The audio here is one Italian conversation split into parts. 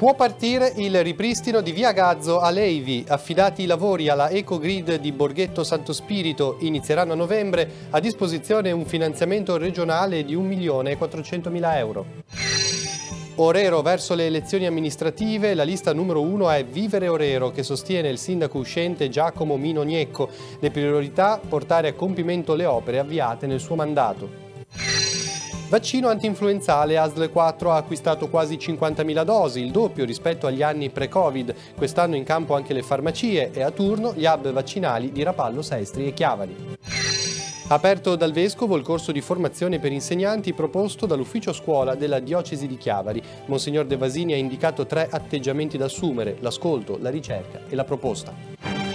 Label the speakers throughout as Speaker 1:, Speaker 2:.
Speaker 1: Può partire il ripristino di via Gazzo a Levi. Affidati i lavori alla Ecogrid di Borghetto Santo Spirito, inizieranno a novembre. A disposizione un finanziamento regionale di 1.400.000 euro. Orero verso le elezioni amministrative, la lista numero 1 è Vivere Orero, che sostiene il sindaco uscente Giacomo Mino Gnecco. Le priorità: portare a compimento le opere avviate nel suo mandato. Vaccino antinfluenzale. ASL 4 ha acquistato quasi 50.000 dosi, il doppio rispetto agli anni pre-Covid. Quest'anno in campo anche le farmacie e a turno gli hub vaccinali di Rapallo, Sestri e Chiavari. Aperto dal Vescovo il corso di formazione per insegnanti proposto dall'ufficio scuola della diocesi di Chiavari. Monsignor De Vasini ha indicato 3 atteggiamenti da assumere: l'ascolto, la ricerca e la proposta.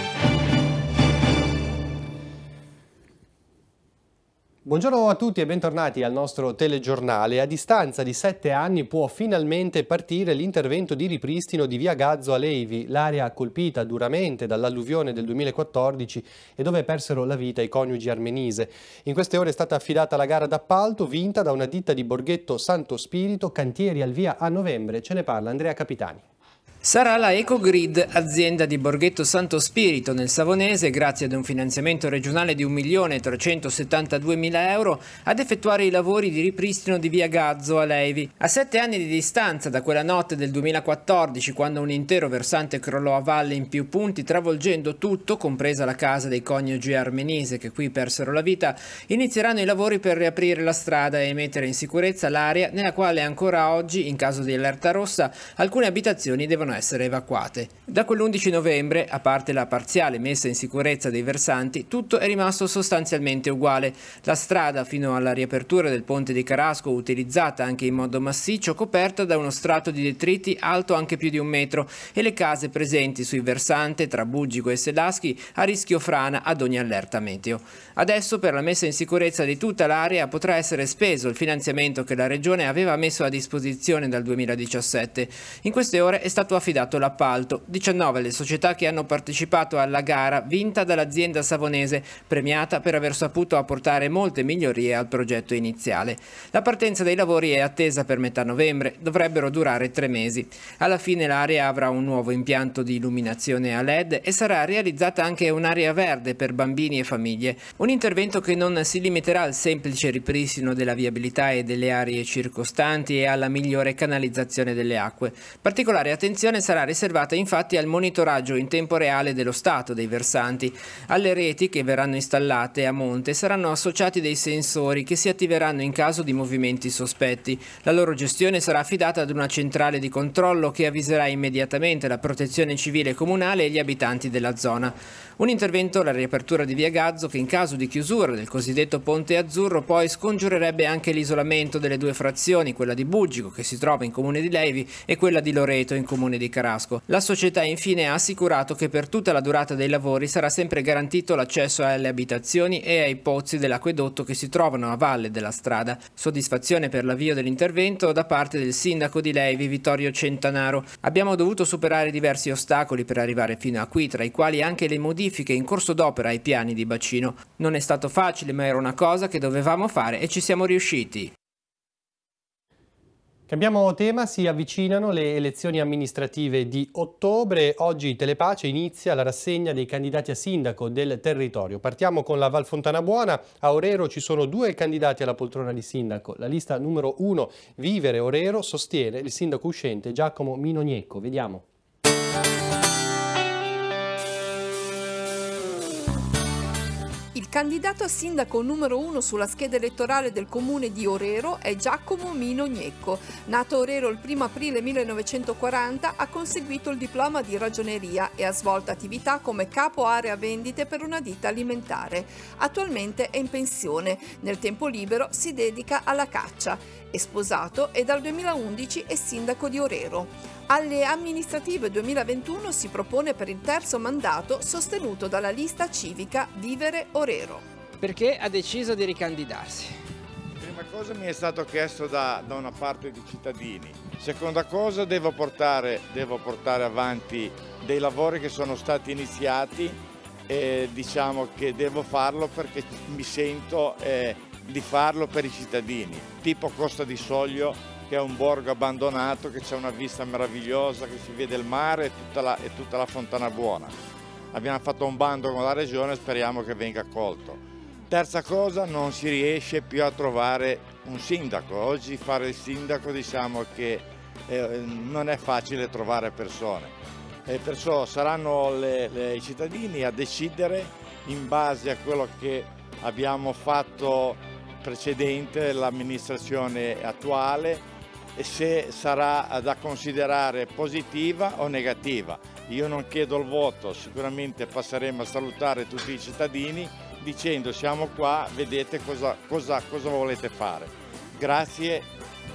Speaker 1: Buongiorno a tutti e bentornati al nostro telegiornale. A distanza di 7 anni può finalmente partire l'intervento di ripristino di via Gazzo a Levi, l'area colpita duramente dall'alluvione del 2014 e dove persero la vita i coniugi Armenise. In queste ore è stata affidata la gara d'appalto vinta da una ditta di Borghetto Santo Spirito, cantieri al via a novembre. Ce ne parla Andrea Capitani.
Speaker 2: Sarà la Ecogrid, azienda di Borghetto Santo Spirito nel Savonese, grazie ad un finanziamento regionale di 1.372.000 euro, ad effettuare i lavori di ripristino di via Gazzo a Levi. A 7 anni di distanza da quella notte del 2014, quando un intero versante crollò a valle in più punti, travolgendo tutto, compresa la casa dei coniugi Armenise che qui persero la vita, inizieranno i lavori per riaprire la strada e mettere in sicurezza l'area nella quale ancora oggi, in caso di allerta rossa, alcune abitazioni devono essere evacuate. Da quell'11 novembre, a parte la parziale messa in sicurezza dei versanti, tutto è rimasto sostanzialmente uguale. La strada fino alla riapertura del ponte di Carasco, utilizzata anche in modo massiccio, coperta da uno strato di detriti alto anche più di 1 metro, e le case presenti sui versanti tra Buggico e Selaschi a rischio frana ad ogni allerta meteo. Adesso, per la messa in sicurezza di tutta l'area, potrà essere speso il finanziamento che la Regione aveva messo a disposizione dal 2017. In queste ore è stato affidato l'appalto. 19 le società che hanno partecipato alla gara vinta dall'azienda savonese, premiata per aver saputo apportare molte migliorie al progetto iniziale. La partenza dei lavori è attesa per metà novembre, dovrebbero durare 3 mesi. Alla fine l'area avrà un nuovo impianto di illuminazione a LED e sarà realizzata anche un'area verde per bambini e famiglie. Un intervento che non si limiterà al semplice ripristino della viabilità e delle aree circostanti e alla migliore canalizzazione delle acque. Particolare attenzione sarà riservata infatti al monitoraggio in tempo reale dello stato dei versanti. Alle reti che verranno installate a monte saranno associati dei sensori che si attiveranno in caso di movimenti sospetti. La loro gestione sarà affidata ad una centrale di controllo che avviserà immediatamente la protezione civile comunale e gli abitanti della zona. Un intervento, la riapertura di via Gazzo, che in caso di chiusura del cosiddetto Ponte Azzurro poi scongiurerebbe anche l'isolamento delle 2 frazioni, quella di Buggico che si trova in comune di Levi e quella di Loreto in comune di Carasco. La società infine ha assicurato che per tutta la durata dei lavori sarà sempre garantito l'accesso alle abitazioni e ai pozzi dell'acquedotto che si trovano a valle della strada. Soddisfazione per l'avvio dell'intervento da parte del sindaco di Levi, Vittorio Centanaro. Abbiamo dovuto superare diversi ostacoli per arrivare fino a qui, tra i quali anche le modifiche in corso d'opera ai piani di bacino. Non è stato facile, ma era una cosa che dovevamo fare e ci siamo riusciti.
Speaker 1: Cambiamo tema, si avvicinano le elezioni amministrative di ottobre. Oggi Telepace inizia la rassegna dei candidati a sindaco del territorio. Partiamo con la Val Fontana Buona. A Orero ci sono 2 candidati alla poltrona di sindaco. La lista numero 1, Vivere Orero, sostiene il sindaco uscente Giacomo Mino Gnecco. Vediamo.
Speaker 3: Il candidato a sindaco numero 1 sulla scheda elettorale del comune di Orero è Giacomo Mino Gnecco. Nato a Orero il 1 aprile 1940, ha conseguito il diploma di ragioneria e ha svolto attività come capo area vendite per una ditta alimentare. Attualmente è in pensione. Nel tempo libero si dedica alla caccia. È sposato e dal 2011 è sindaco di Orero. Alle amministrative 2021 si propone per il 3° mandato, sostenuto dalla lista civica Vivere Orero.
Speaker 4: Perché ha deciso di ricandidarsi?
Speaker 5: Prima cosa mi è stato chiesto da una parte di cittadini. Seconda cosa, devo portare avanti dei lavori che sono stati iniziati e diciamo che devo farlo perché mi sento di farlo per i cittadini. Tipo Costa di Soglio che è un borgo abbandonato, che c'è una vista meravigliosa, che si vede il mare e tutta la Fontana Buona. Abbiamo fatto un bando con la regione e speriamo che venga accolto. Terza cosa, non si riesce più a trovare un sindaco. Oggi fare il sindaco diciamo che non è facile trovare persone. E perciò saranno i cittadini a decidere in base a quello che abbiamo fatto precedente, l'amministrazione attuale, e se sarà da considerare positiva o negativa. Io non chiedo il voto, sicuramente passeremo a salutare tutti i cittadini dicendo siamo qua, vedete cosa volete fare. Grazie.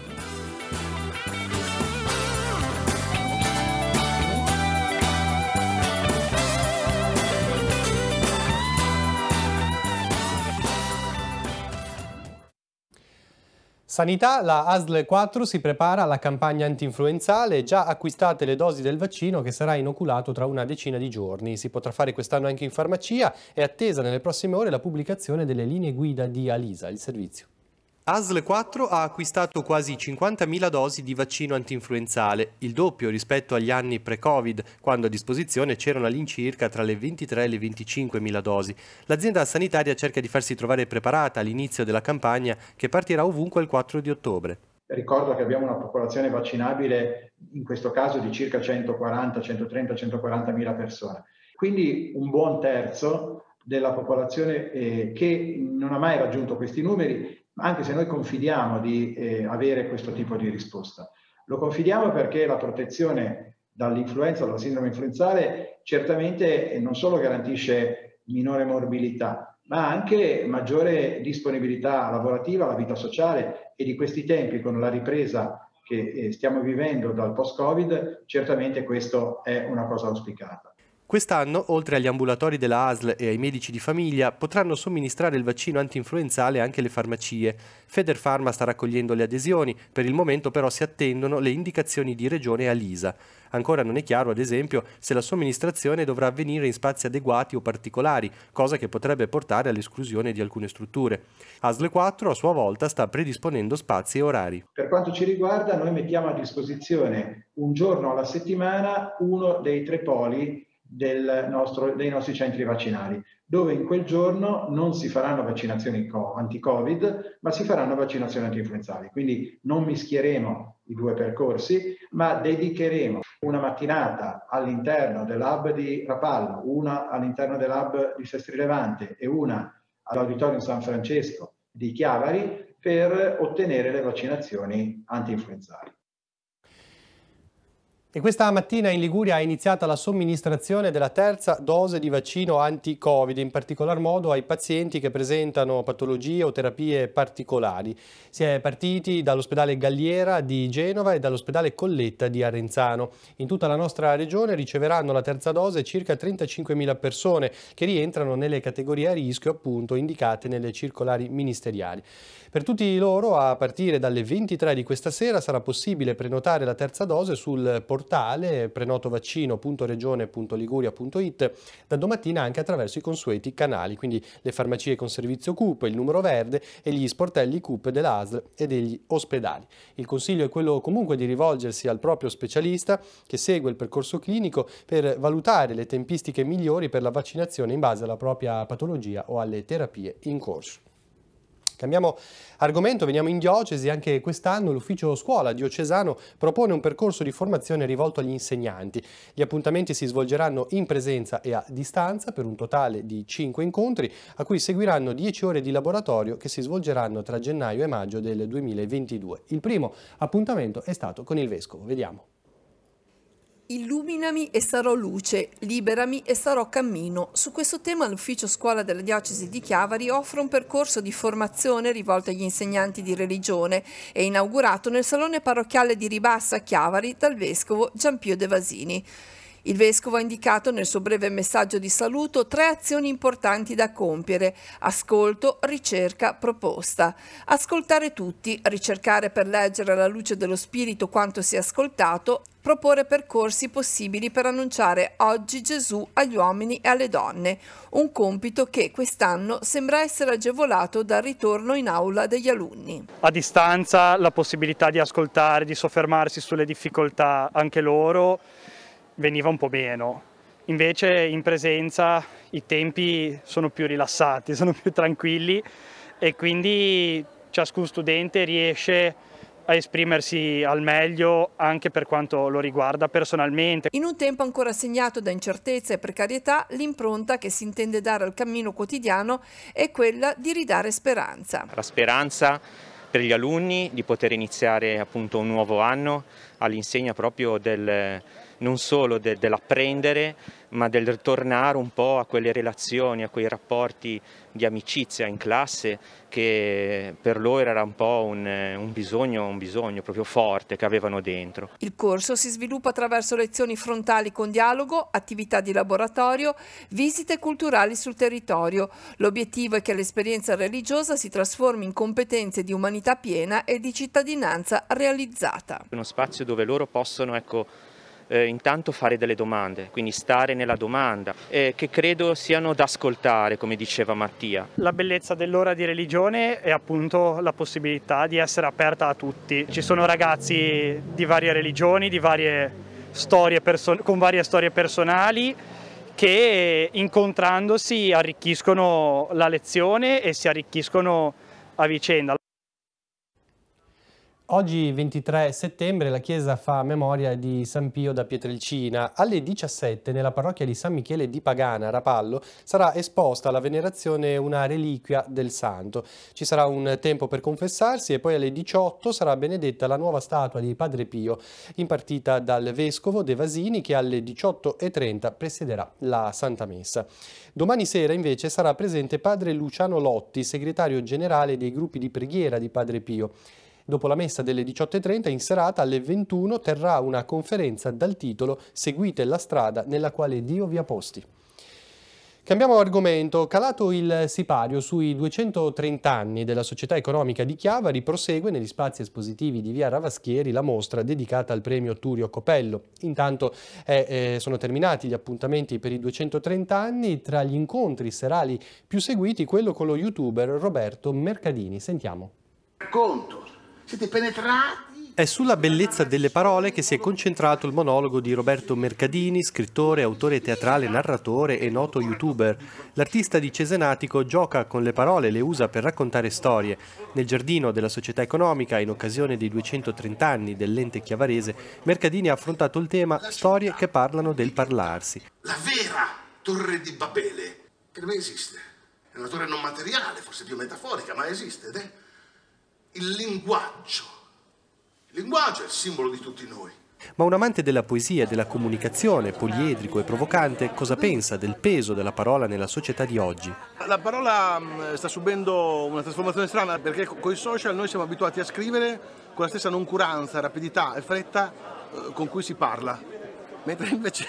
Speaker 1: Sanità, la ASL 4 si prepara alla campagna antinfluenzale, già acquistate le dosi del vaccino che sarà inoculato tra una decina di giorni. Si potrà fare quest'anno anche in farmacia, è attesa nelle prossime ore la pubblicazione delle linee guida di Alisa, il servizio. ASL 4 ha acquistato quasi 50.000 dosi di vaccino antinfluenzale, il doppio rispetto agli anni pre-Covid, quando a disposizione c'erano all'incirca tra le 23 e le 25.000 dosi. L'azienda sanitaria cerca di farsi trovare preparata all'inizio della campagna che partirà ovunque il 4 di ottobre.
Speaker 6: Ricordo che abbiamo una popolazione vaccinabile, in questo caso di circa 140, 130, 140.000 persone. Quindi un buon terzo della popolazione che non ha mai raggiunto questi numeri, anche se noi confidiamo di avere questo tipo di risposta. Lo confidiamo perché la protezione dall'influenza, dalla sindrome influenzale, certamente non solo garantisce minore morbilità, ma anche maggiore disponibilità lavorativa alla vita sociale, e di questi tempi, con la ripresa che stiamo vivendo dal post-Covid, certamente questo è una cosa auspicata.
Speaker 1: Quest'anno, oltre agli ambulatori della ASL e ai medici di famiglia, potranno somministrare il vaccino antinfluenzale anche le farmacie. Federpharma sta raccogliendo le adesioni, per il momento però si attendono le indicazioni di Regione e Alisa. Ancora non è chiaro, ad esempio, se la somministrazione dovrà avvenire in spazi adeguati o particolari, cosa che potrebbe portare all'esclusione di alcune strutture. ASL 4 a sua volta sta predisponendo spazi e orari.
Speaker 6: Per quanto ci riguarda, noi mettiamo a disposizione un giorno alla settimana uno dei 3 poli dei nostri centri vaccinali, dove in quel giorno non si faranno vaccinazioni anti-Covid, ma si faranno vaccinazioni antinfluenzali. Quindi non mischieremo i 2 percorsi, ma dedicheremo una mattinata all'interno dell'hub di Rapallo, una all'interno dell'hub di Sestri Levante e una all'Auditorium San Francesco di Chiavari per ottenere le vaccinazioni antinfluenzali.
Speaker 1: E questa mattina in Liguria è iniziata la somministrazione della terza dose di vaccino anti-Covid, in particolar modo ai pazienti che presentano patologie o terapie particolari. Si è partiti dall'ospedale Galliera di Genova e dall'ospedale Colletta di Arenzano. In tutta la nostra regione riceveranno la terza dose circa 35.000 persone che rientrano nelle categorie a rischio appunto indicate nelle circolari ministeriali. Per tutti loro, a partire dalle 23 di questa sera, sarà possibile prenotare la terza dose sul portale prenotovaccino.regione.liguria.it, da domattina anche attraverso i consueti canali, quindi le farmacie con servizio CUP, il numero verde e gli sportelli CUP della ASL e degli ospedali. Il consiglio è quello comunque di rivolgersi al proprio specialista che segue il percorso clinico per valutare le tempistiche migliori per la vaccinazione in base alla propria patologia o alle terapie in corso. Cambiamo argomento, veniamo in diocesi. Anche quest'anno l'ufficio scuola diocesano propone un percorso di formazione rivolto agli insegnanti. Gli appuntamenti si svolgeranno in presenza e a distanza per un totale di 5 incontri, a cui seguiranno 10 ore di laboratorio che si svolgeranno tra gennaio e maggio del 2022. Il primo appuntamento è stato con il Vescovo. Vediamo.
Speaker 3: Illuminami e sarò luce, liberami e sarò cammino. Su questo tema l'ufficio scuola della diocesi di Chiavari offre un percorso di formazione rivolto agli insegnanti di religione e inaugurato nel salone parrocchiale di Ribassa a Chiavari dal vescovo Giampio De Vasini. Il vescovo ha indicato nel suo breve messaggio di saluto 3 azioni importanti da compiere: ascolto, ricerca, proposta. Ascoltare tutti, ricercare per leggere alla luce dello Spirito quanto si è ascoltato, proporre percorsi possibili per annunciare oggi Gesù agli uomini e alle donne, un compito che quest'anno sembra essere agevolato dal ritorno in aula degli alunni.
Speaker 7: A distanza la possibilità di ascoltare, di soffermarsi sulle difficoltà anche loro veniva un po' meno. Invece in presenza i tempi sono più rilassati, sono più tranquilli e quindi ciascun studente riesce a esprimersi al meglio anche per quanto lo riguarda personalmente.
Speaker 3: In un tempo ancora segnato da incertezza e precarietà, l'impronta che si intende dare al cammino quotidiano è quella di ridare speranza.
Speaker 8: La speranza per gli alunni di poter iniziare appunto un nuovo anno all'insegna proprio non solo dell'apprendere, ma del ritornare un po' a quelle relazioni, a quei rapporti di amicizia in classe che per loro era un po' un bisogno proprio forte che avevano dentro.
Speaker 3: Il corso si sviluppa attraverso lezioni frontali con dialogo, attività di laboratorio, visite culturali sul territorio. L'obiettivo è che l'esperienza religiosa si trasformi in competenze di umanità piena e di cittadinanza realizzata.
Speaker 8: Uno spazio dove loro possono, intanto fare delle domande, quindi stare nella domanda, che credo siano da ascoltare, come diceva Mattia.
Speaker 7: La bellezza dell'ora di religione è appunto la possibilità di essere aperta a tutti. Ci sono ragazzi di varie religioni, di varie storie con varie storie personali che incontrandosi arricchiscono la lezione e si arricchiscono a vicenda.
Speaker 1: Oggi 23 settembre la Chiesa fa memoria di San Pio da Pietrelcina. Alle 17 nella parrocchia di San Michele di Pagana, Rapallo, sarà esposta alla venerazione una reliquia del santo. Ci sarà un tempo per confessarsi e poi alle 18 sarà benedetta la nuova statua di Padre Pio, impartita dal vescovo De Vasini, che alle 18:30 presiederà la Santa Messa. Domani sera invece sarà presente Padre Luciano Lotti, segretario generale dei gruppi di preghiera di Padre Pio. Dopo la messa delle 18:30, in serata alle 21 terrà una conferenza dal titolo "Seguite la strada nella quale Dio vi ha posti". Cambiamo argomento. Calato il sipario sui 230 anni della Società Economica di Chiavari, prosegue negli spazi espositivi di via Ravaschieri la mostra dedicata al premio Turio Copello. Intanto sono terminati gli appuntamenti per i 230 anni, tra gli incontri serali più seguiti quello con lo youtuber Roberto Mercadini. Sentiamo.
Speaker 9: Racconto. Siete penetrati?
Speaker 1: È sulla bellezza delle parole che si è concentrato il monologo di Roberto Mercadini, scrittore, autore teatrale, narratore e noto youtuber. L'artista di Cesenatico gioca con le parole e le usa per raccontare storie. Nel giardino della Società Economica, in occasione dei 230 anni dell'ente chiavarese, Mercadini ha affrontato il tema "Storie che parlano del parlarsi".
Speaker 9: La vera Torre di Babele, che non esiste. È una torre non materiale, forse più metaforica, ma esiste ed è il linguaggio. Il linguaggio è il simbolo di tutti noi.
Speaker 1: Ma un amante della poesia e della comunicazione, poliedrico e provocante, cosa pensa del peso della parola nella società di oggi?
Speaker 10: La parola sta subendo una trasformazione strana, perché con i social noi siamo abituati a scrivere con la stessa noncuranza, rapidità e fretta con cui si parla, mentre invece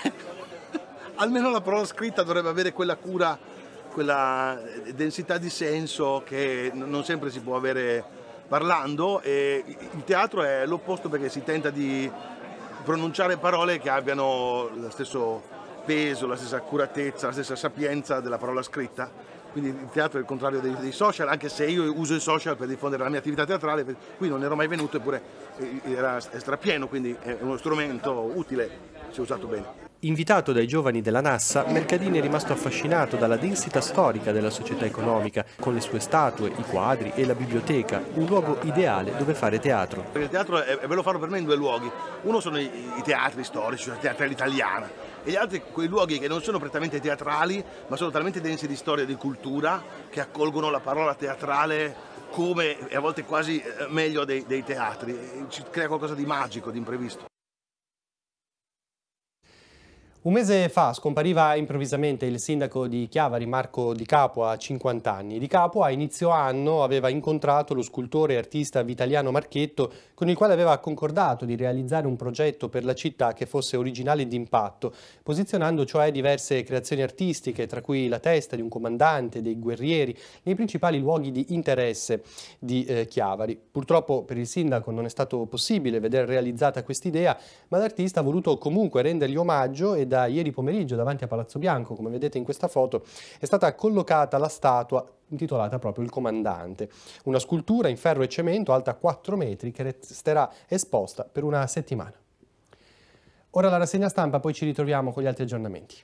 Speaker 10: almeno la parola scritta dovrebbe avere quella cura, quella densità di senso che non sempre si può avere parlando, e il teatro è l'opposto, perché si tenta di pronunciare parole che abbiano lo stesso peso, la stessa accuratezza, la stessa sapienza della parola scritta. Quindi il teatro è il contrario dei social, anche se io uso i social per diffondere la mia attività teatrale. Qui non ero mai venuto, eppure era strapieno, quindi è uno strumento utile se usato bene.
Speaker 1: Invitato dai giovani della Nassa, Mercadini è rimasto affascinato dalla densità storica della Società Economica, con le sue statue, i quadri e la biblioteca, un luogo ideale dove fare teatro.
Speaker 10: Il teatro è bello farlo per me in due luoghi. Uno sono i teatri storici, la teatrale italiana, e gli altri quei luoghi che non sono prettamente teatrali, ma sono talmente densi di storia e di cultura che accolgono la parola teatrale come, e a volte quasi meglio dei teatri. Ci crea qualcosa di magico, di imprevisto.
Speaker 1: Un mese fa scompariva improvvisamente il sindaco di Chiavari, Marco Di Capua, a 50 anni. Di Capua a inizio anno aveva incontrato lo scultore e artista Vitaliano Marchetto, con il quale aveva concordato di realizzare un progetto per la città che fosse originale e d'impatto, posizionando cioè diverse creazioni artistiche, tra cui la testa di un comandante, dei guerrieri, nei principali luoghi di interesse di Chiavari. Purtroppo per il sindaco non è stato possibile vedere realizzata quest'idea, ma l'artista ha voluto comunque rendergli omaggio e da ieri pomeriggio davanti a Palazzo Bianco, come vedete in questa foto, è stata collocata la statua intitolata proprio Il Comandante, una scultura in ferro e cemento alta 4 metri che resterà esposta per una settimana. Ora la rassegna stampa, poi ci ritroviamo con gli altri aggiornamenti.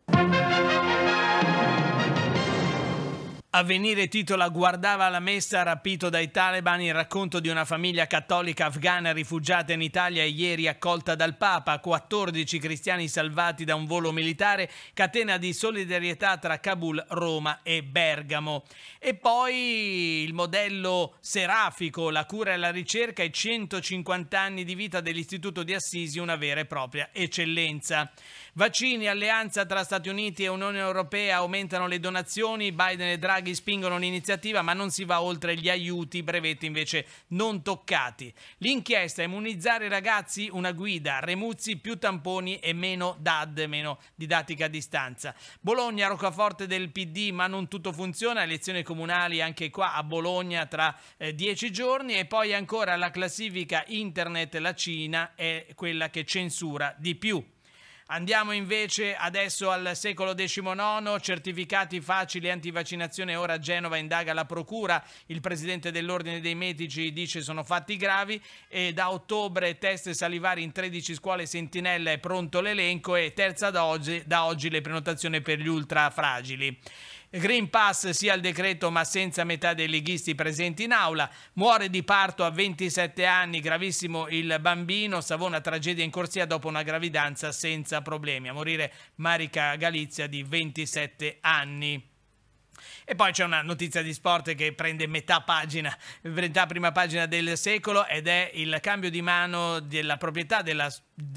Speaker 11: Avvenire titola "Guardava la messa, rapito dai talebani", il racconto di una famiglia cattolica afghana rifugiata in Italia e ieri accolta dal Papa, 14 cristiani salvati da un volo militare, catena di solidarietà tra Kabul, Roma e Bergamo. E poi il modello serafico, la cura e la ricerca e 150 anni di vita dell'Istituto di Assisi, una vera e propria eccellenza. Vaccini, alleanza tra Stati Uniti e Unione Europea, aumentano le donazioni, Biden e Draghi spingono l'iniziativa, ma non si va oltre gli aiuti, brevetti invece non toccati. L'inchiesta: immunizzare i ragazzi, una guida, Remuzzi, più tamponi e meno DAD, meno didattica a distanza. Bologna, roccaforte del PD, ma non tutto funziona, elezioni comunali anche qua a Bologna tra 10 giorni, e poi ancora la classifica internet, la Cina è quella che censura di più. Andiamo invece adesso al secolo XIX, certificati facili antivaccinazione, ora Genova indaga la procura, il presidente dell'Ordine dei Medici dice sono fatti gravi, e da ottobre test salivari in 13 scuole sentinella, è pronto l'elenco, e terza da oggi le prenotazioni per gli ultra fragili. Green Pass sia il decreto ma senza metà dei leghisti presenti in aula. Muore di parto a 27 anni, gravissimo il bambino. Savona, tragedia in corsia dopo una gravidanza senza problemi. A morire Marica Galizia di 27 anni. E poi c'è una notizia di sport che prende metà prima pagina del secolo, ed è il cambio di mano della proprietà della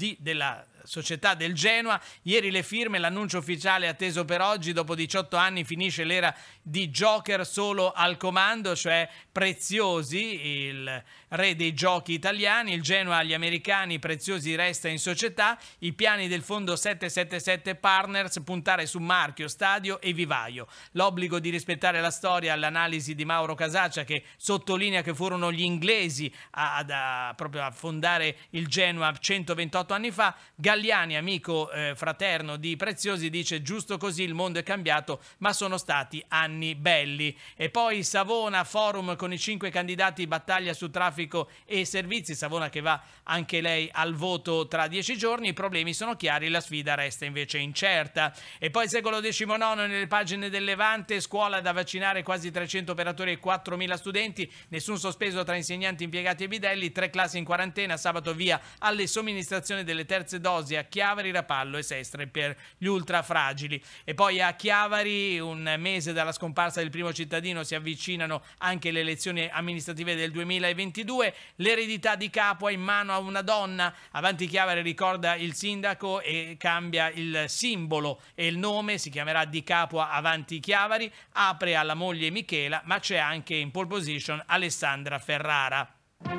Speaker 11: società del Genoa. Ieri le firme, l'annuncio ufficiale atteso per oggi. Dopo 18 anni finisce l'era di Joker solo al comando, cioè Preziosi, il re dei giochi italiani. Il Genoa agli americani, Preziosi resta in società. I piani del fondo 777 Partners: puntare su marchio, stadio e vivaio. L'obbligo di rispettare la storia, all'analisi di Mauro Casaccia, che sottolinea che furono gli inglesi proprio a fondare il Genoa 128 anni fa. Galliani, amico fraterno di Preziosi, dice giusto così, il mondo è cambiato ma sono stati anni belli. E poi Savona, forum con i 5 candidati, battaglia su traffico e servizi. Savona che va anche lei al voto tra 10 giorni. I problemi sono chiari, la sfida resta invece incerta. E poi secolo XIX nelle pagine del Levante: scuola da vaccinare, quasi 300 operatori e 4.000 studenti, nessun sospeso tra insegnanti, impiegati e bidelli, 3 classi in quarantena, sabato via alle somministrazioni delle terze dosi a Chiavari, Rapallo e Sestre per gli ultrafragili. E poi a Chiavari, un mese dalla scomparsa del primo cittadino, si avvicinano anche le elezioni amministrative del 2022. L'eredità di Capua in mano a una donna. Avanti Chiavari ricorda il sindaco e cambia il simbolo e il nome, si chiamerà Di Capua Avanti Chiavari. Apre alla moglie Michela, ma c'è anche in pole position Alessandra Ferrara.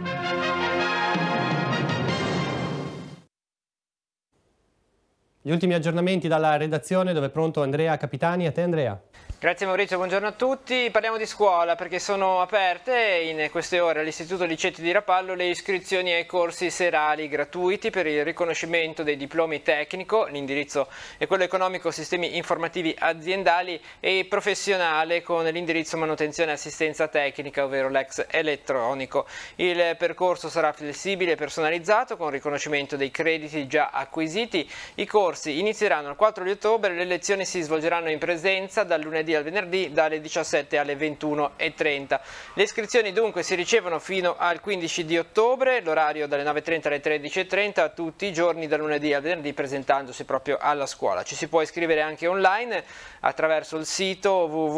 Speaker 1: Gli ultimi aggiornamenti dalla redazione, dove è pronto Andrea Capitani. A te, Andrea.
Speaker 2: Grazie Maurizio, buongiorno a tutti. Parliamo di scuola perché sono aperte in queste ore all'Istituto Licetti di Rapallo le iscrizioni ai corsi serali gratuiti per il riconoscimento dei diplomi tecnico. L'indirizzo è quello economico, sistemi informativi aziendali, e professionale con l'indirizzo manutenzione e assistenza tecnica, ovvero l'ex elettronico. Il percorso sarà flessibile e personalizzato con riconoscimento dei crediti già acquisiti. I corsi inizieranno il 4 di ottobre, le lezioni si svolgeranno in presenza dal lunedì lunedì al venerdì dalle 17 alle 21:30. Le iscrizioni dunque si ricevono fino al 15 di ottobre, l'orario dalle 9:30 alle 13:30 tutti i giorni dal lunedì al venerdì presentandosi proprio alla scuola. Ci si può iscrivere anche online attraverso il sito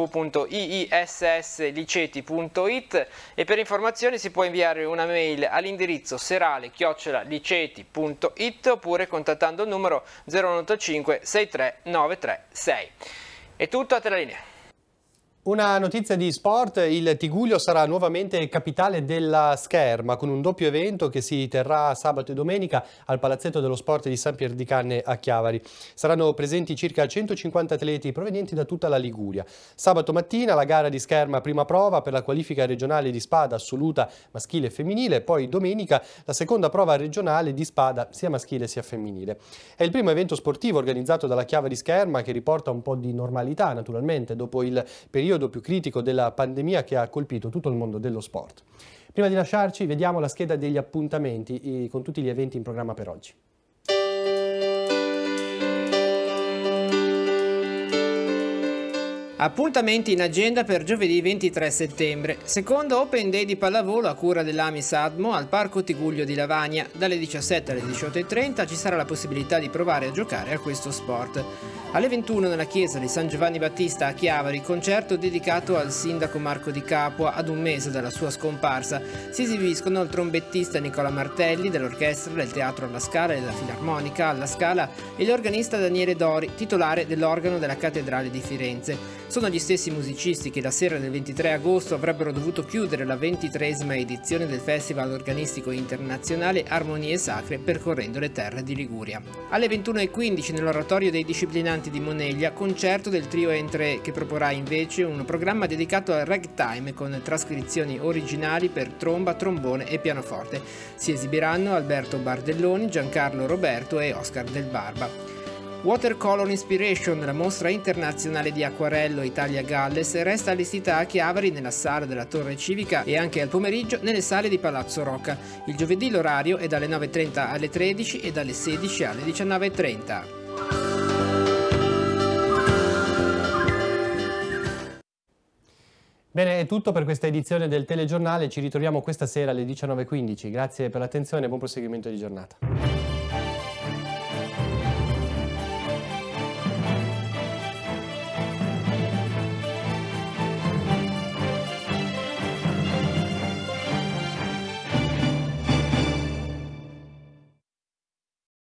Speaker 2: www.iissliceti.it e per informazioni si può inviare una mail all'indirizzo serale@liceti.it oppure contattando il numero 0185 63 936. È tutto, a te la linea.
Speaker 1: Una notizia di sport: il Tigullio sarà nuovamente capitale della scherma con un doppio evento che si terrà sabato e domenica al Palazzetto dello Sport di San Pier di Canne a Chiavari. Saranno presenti circa 150 atleti provenienti da tutta la Liguria. Sabato mattina la gara di scherma prima prova per la qualifica regionale di spada assoluta maschile e femminile, poi domenica la seconda prova regionale di spada sia maschile sia femminile. È il primo evento sportivo organizzato dalla Chiavari Scherma che riporta un po' di normalità naturalmente dopo il periodo più critico della pandemia che ha colpito tutto il mondo dello sport. Prima di lasciarci vediamo la scheda degli appuntamenti con tutti gli eventi in programma per oggi.
Speaker 2: Appuntamenti in agenda per giovedì 23 settembre. Secondo Open Day di pallavolo a cura dell'Amis Admo al Parco Tigullio di Lavagna. Dalle 17 alle 18:30 ci sarà la possibilità di provare a giocare a questo sport. Alle 21 nella chiesa di San Giovanni Battista a Chiavari, concerto dedicato al sindaco Marco Di Capua ad un mese dalla sua scomparsa. Si esibiscono il trombettista Nicola Martelli dell'orchestra del Teatro alla Scala e della Filarmonica alla Scala e l'organista Daniele Dori, titolare dell'organo della Cattedrale di Firenze. Sono gli stessi musicisti che la sera del 23 agosto avrebbero dovuto chiudere la 23esima edizione del Festival Organistico Internazionale Armonie Sacre percorrendo le terre di Liguria. Alle 21:15 nell'oratorio dei disciplinanti di Moneglia, concerto del trio N3 che proporrà invece un programma dedicato al ragtime con trascrizioni originali per tromba, trombone e pianoforte. Si esibiranno Alberto Bardelloni, Giancarlo Roberto e Oscar Del Barba. Watercolor Inspiration, la mostra internazionale di acquarello Italia-Galles, resta allestita a Chiavari nella sala della Torre Civica e anche al pomeriggio nelle sale di Palazzo Rocca. Il giovedì l'orario è dalle 9:30 alle 13 e dalle 16 alle 19:30.
Speaker 1: Bene, è tutto per questa edizione del telegiornale. Ci ritroviamo questa sera alle 19:15. Grazie per l'attenzione e buon proseguimento di giornata.